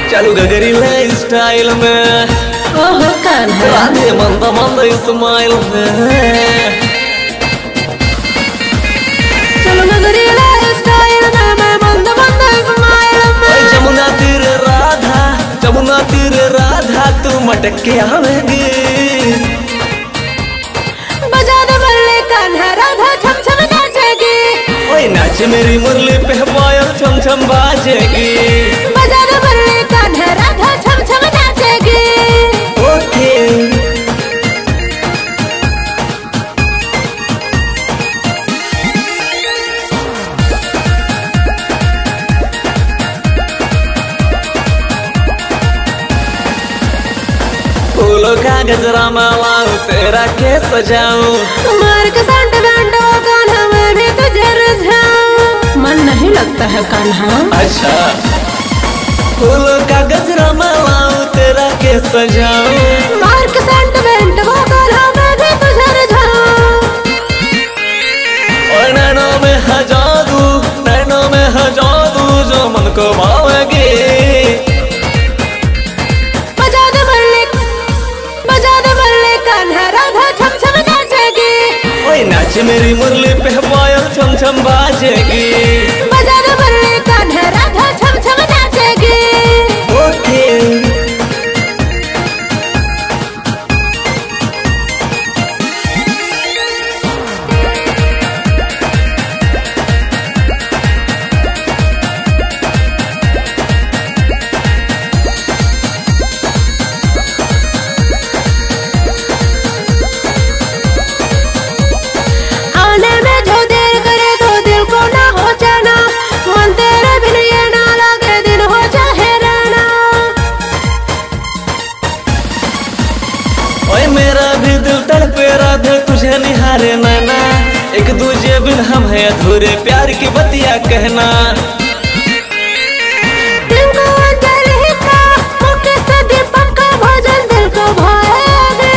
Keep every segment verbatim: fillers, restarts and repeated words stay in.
चालू गगरीला स्टाइल में ओहो कान्हा राधे मंदा मंदा स्माइल में चलो गगरीला स्टाइल में मैं मंदा मंदा स्माइल में जमुना तीर राधा जमुना तीर राधा तू मटक के आवेगी बजा दे बल्ले कान्हा राधा छम छम नाचेगी ओए नाच मेरी मुरली पे पायल छम छम बाजेगी बजा दे बल्ले कान्हा राधा छम छम नाचेगी ओके फूलों का गजरा माला तेरा के सजाऊं मार के संट बैंडो कान्हा मैं भी तुझे रिझाऊं मन नहीं लगता है कान्हा अच्छा फूलों का गजरा माला तेरा के सजाऊं मार के संट बैंडो कान्हा मैं भी तुझे रिझाऊं और नैनों में है जादू नैनों में है जादू जो मन को भावेगी बजा दे बल्ले बजा दे बल्ले कान्हा राधा छम छम नाचेगी ओए नाच मेरी मुरली पे पायल छम छम बाजेगी बजा दे बल्ले कान्हा राधा छम छम नाचेगी ओके आने में जो देर करे तो दिल को ना हो जाना मन तेरे बिन ये ना लगे दिन हो चाहे रहना ओए मेरा भी दिल तड़पे राधे तुझे निहारे नैना एक दूजे बिन हम है अधूरे प्यार की बतिया कहना दिल को अंजलि का मुक्ति से दीपक का भजन दिल को भाएगा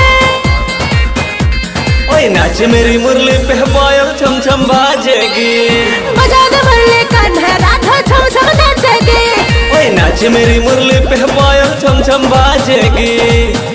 ओए नाच मेरी मुरली पे पायल छम छम बाजेगी बजा दे बल्ले कान्हा राधा छम छम नाचेगी ओए नाच मेरी मुरली पे पायल छम छम बाजेगी।